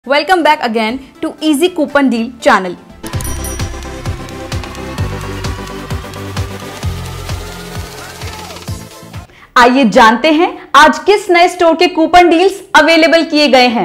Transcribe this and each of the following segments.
Welcome back again to Easy Coupon Deal channel. आइए जानते हैं आज किस नए स्टोर के कूपन डील्स अवेलेबल किए गए हैं।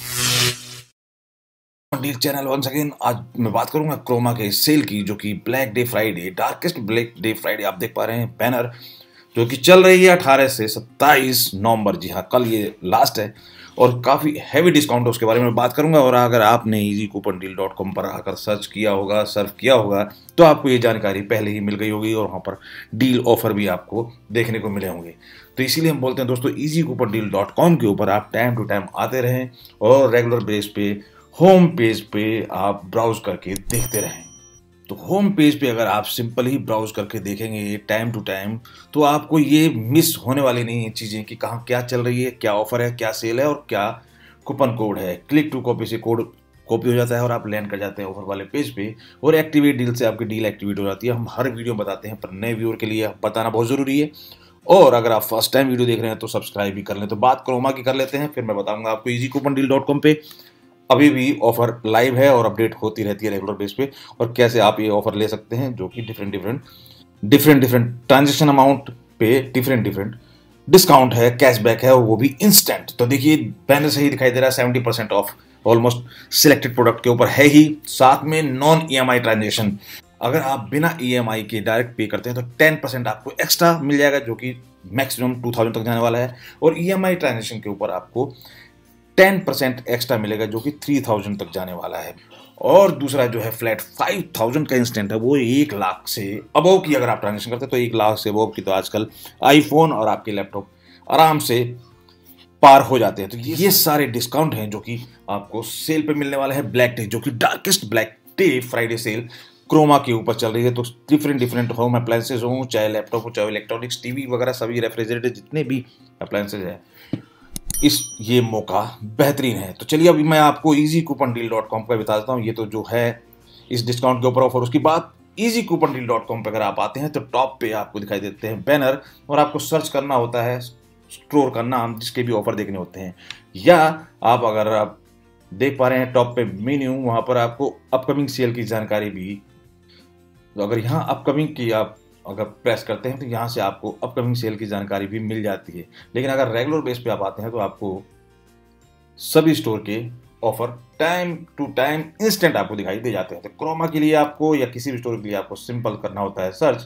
Deal channel once again. आज मैं बात करूंगा क्रोमा के सेल की, जो कि black day Friday, darkest black day Friday आप देख पा रहे हैं बैनर, जो कि चल रही है 18 से 27 नवंबर। जी हाँ, कल ये लास्ट है और काफ़ी हैवी डिस्काउंट है, उसके बारे में बात करूंगा। और अगर आपने easycoupondeal.com पर आकर सर्च किया होगा, सर्व किया होगा, तो आपको ये जानकारी पहले ही मिल गई होगी और वहाँ पर डील ऑफर भी आपको देखने को मिले होंगे। तो इसीलिए हम बोलते हैं दोस्तों, easycoupondeal.com के ऊपर आप टाइम टू टाइम आते रहें और रेगुलर बेस पे होम पेज पे आप ब्राउज करके देखते रहें। तो होम पेज पे अगर आप सिंपल ही ब्राउज करके देखेंगे टाइम टू टाइम, तो आपको ये मिस होने वाली नहीं है चीज़ें कि कहाँ क्या चल रही है, क्या ऑफर है, क्या सेल है और क्या कूपन कोड है। क्लिक टू कॉपी से कोड कॉपी हो जाता है और आप लैंड कर जाते हैं ऑफर वाले पेज पे और एक्टिवेट डील से आपकी डील एक्टिवेट हो जाती है। हम हर वीडियो बताते हैं, पर नए व्यूअर के लिए बताना बहुत ज़रूरी है। और अगर आप फर्स्ट टाइम वीडियो देख रहे हैं तो सब्सक्राइब भी कर लें। तो बात क्रोमा की कर लेते हैं, फिर मैं बताऊँगा आपको easycoupondeal.com पे अभी भी ऑफर लाइव है और अपडेट होती रहती है रेगुलर बेस पे, और कैसे आप ये ऑफर ले सकते हैं, जो कि डिफरेंट ट्रांजेक्शन अमाउंट पे डिफरेंट डिस्काउंट है, कैशबैक है, वो भी इंस्टेंट। तो देखिए बैनर से ही दिखाई दे रहा है 70% ऑफ ऑलमोस्ट सिलेक्टेड प्रोडक्ट के ऊपर है ही। साथ में नॉन EMI ट्रांजेक्शन, अगर आप बिना EMI के डायरेक्ट पे करते हैं तो 10% आपको एक्स्ट्रा मिल जाएगा, जो कि मैक्सिमम 2000 तक जाने वाला है। और EMI ट्रांजेक्शन के ऊपर आपको 10% एक्स्ट्रा मिलेगा, जो कि 3000 तक जाने वाला है। और दूसरा जो है फ्लैट 5000 का इंस्टेंट है, वो 1 लाख से अबव की अगर आप ट्रांजेक्शन करते हैं तो 1 लाख से अबव की तो आजकल आईफोन और आपके लैपटॉप आराम से पार हो जाते हैं। तो ये सारे डिस्काउंट हैं जो कि आपको सेल पे मिलने वाला है ब्लैक डे, जो कि darkest black day Friday sale Croma के ऊपर चल रही है। तो डिफरेंट होम अप्लायंसेज हों, चाहे लैपटॉप हो, चाहे इलेक्ट्रॉनिक्स, टीवी वगैरह, सभी रेफ्रिजरेटर, जितने भी अप्लायंसेज है, ये मौका बेहतरीन है। तो चलिए अभी मैं आपको easycoupondeal.com पर बता देता हूँ। ये तो जो है इस डिस्काउंट के ऊपर ऑफर। उसकी बात easycoupondeal.com पर अगर आप आते हैं तो टॉप पे आपको दिखाई देते हैं बैनर, और आपको सर्च करना होता है स्टोर का नाम जिसके भी ऑफर देखने होते हैं। या अगर आप देख पा रहे हैं टॉप पे मेन्यू, वहाँ पर आपको अपकमिंग सेल की जानकारी भी, तो अगर यहाँ अपकमिंग की आप अगर प्रेस करते हैं तो यहाँ से आपको अपकमिंग सेल की जानकारी भी मिल जाती है। लेकिन अगर रेगुलर बेस पे आप आते हैं तो आपको सभी स्टोर के offer time to time instant आपको दिखाई दे जाते हैं। तो क्रोमा के लिए आपको या किसी भी स्टोर के लिए आपको सिंपल करना होता है सर्च।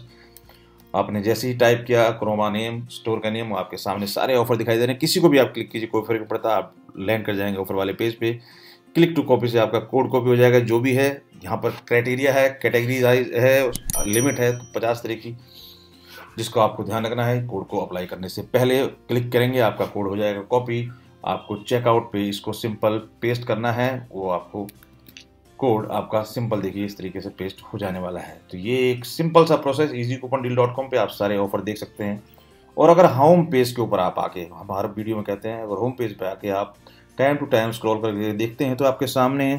आपने जैसे ही टाइप किया क्रोमा नेम, स्टोर का नेम, आपके सामने सारे ऑफर दिखाई दे रहे हैं। किसी को भी आप क्लिक कीजिए, कोई फर्क नहीं पड़ता, आप लैंड कर जाएंगे ऑफर वाले पेज पे। क्लिक टू कॉपी से आपका कोड कॉपी हो जाएगा, जो भी है। यहाँ पर क्राइटेरिया है, कैटेगरीज है, लिमिट है 50 तरह की, जिसको आपको ध्यान रखना है। कोड को अप्लाई करने से पहले क्लिक करेंगे, आपका कोड हो जाएगा कॉपी। आपको चेकआउट पे इसको सिंपल पेस्ट करना है, वो आपको कोड आपका सिंपल देखिए इस तरीके से पेस्ट हो जाने वाला है। तो ये एक सिंपल सा प्रोसेस easycoupondeal.com पे आप सारे ऑफर देख सकते हैं। और अगर होम पेज के ऊपर आप आके, हम हर वीडियो में कहते हैं, अगर होम पेज पे आके आप टाइम टू टाइम स्क्रॉल करके देखते हैं तो आपके सामने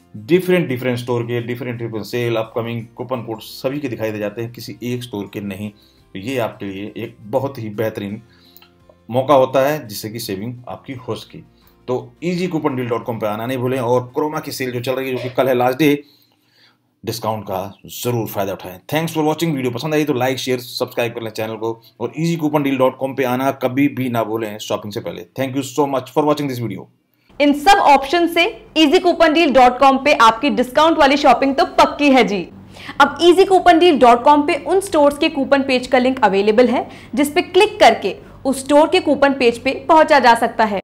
डिफरेंट स्टोर के different sale, upcoming, coupon code सभी के दिखाई दे जाते हैं, किसी एक स्टोर के नहीं। तो ये आपके लिए एक बहुत ही बेहतरीन मौका होता है जिससे कि सेविंग आपकी हो सके। तो easycoupondeal.com पे आना नहीं भूलें और क्रोमा की सेल जो चल रही है, जो कि कल है लास्ट डे, डिस्काउंट का जरूर फायदा उठाएं। Thanks for watching. वीडियो पसंद आई तो लाइक, शेयर, सब्सक्राइब कर लें चैनल को, और easycoupondeal.com पे आना कभी भी ना भूलें शॉपिंग से पहले। Thank you so much for watching this video. इन सब ऑप्शन से easycoupondeal.com पे आपकी डिस्काउंट वाली शॉपिंग तो पक्की है जी। अब easycoupondeal.com पे उन स्टोर्स के कूपन पेज का लिंक अवेलेबल है, जिस पे क्लिक करके उस स्टोर के कूपन पेज पे पहुंचा जा सकता है,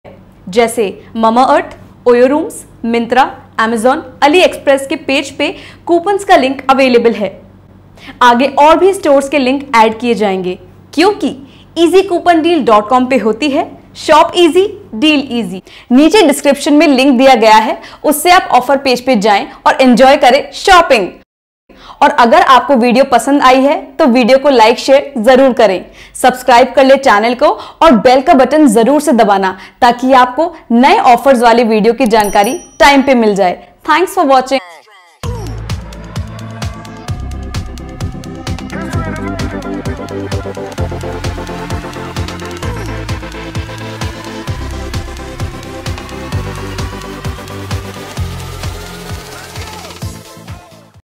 जैसे Mamaearth, OYO rooms, Myntra, Amazon, AliExpress के पेज पे कूपन्स का लिंक अवेलेबल है। आगे और भी स्टोर्स के लिंक ऐड किए जाएंगे, क्योंकि easycoupondeal.com पे होती है शॉप इजी, डील इजी। नीचे डिस्क्रिप्शन में लिंक दिया गया है, उससे आप ऑफर पेज पे जाएं और एंजॉय करें शॉपिंग। और अगर आपको वीडियो पसंद आई है तो वीडियो को लाइक, शेयर जरूर करें। सब्सक्राइब कर ले चैनल को और बेल का बटन जरूर से दबाना, ताकि आपको नए ऑफर्स वाली वीडियो की जानकारी टाइम पे मिल जाए। Thanks for watching.